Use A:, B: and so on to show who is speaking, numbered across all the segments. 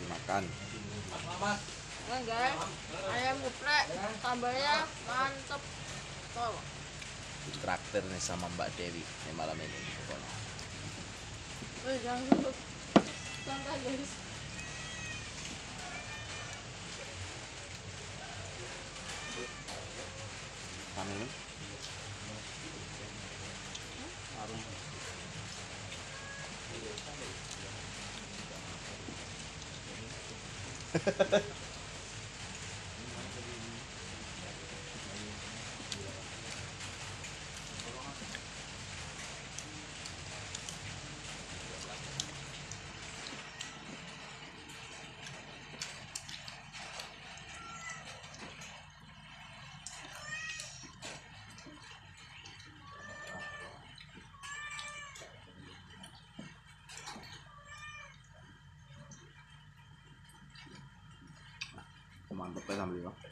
A: dimakan.
B: Nah guys, ayam geprek sambalnya mantep. Tuh.
A: Ditraktir nih sama Mbak Dewi nih malam ini pokoknya.
B: Jangan dulu. Santai guys.
A: Kami ini warung. Mantap ya sambal ini.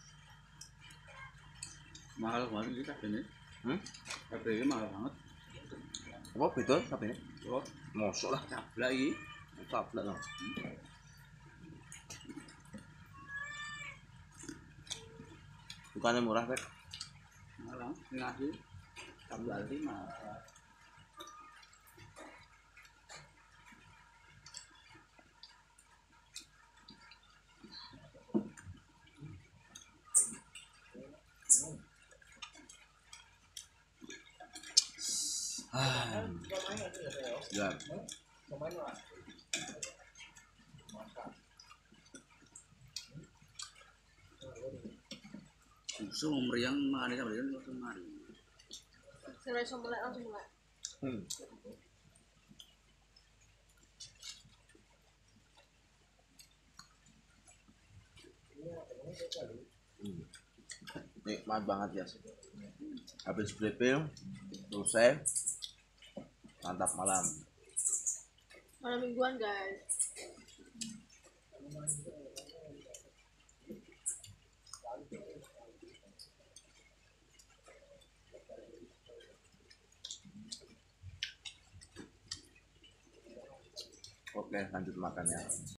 C: Mahal banget ini tapi ini. Tapi ini mahal banget.
A: Apa betul tapi ini?
C: Oh,
A: Mosok lah.
C: cablak ini.
A: Cablak lah. Bukannya murah Pak?
C: Mahal, ngasih cablak ini mahal.
A: Ya.
C: Susu meriang makan sama dia langsung mari.
B: Langsung mulai.
A: Nikmat banget ya. Habis briefing selesai, mantap malam.
B: Malam mingguan guys.
A: Oke, lanjut makan ya.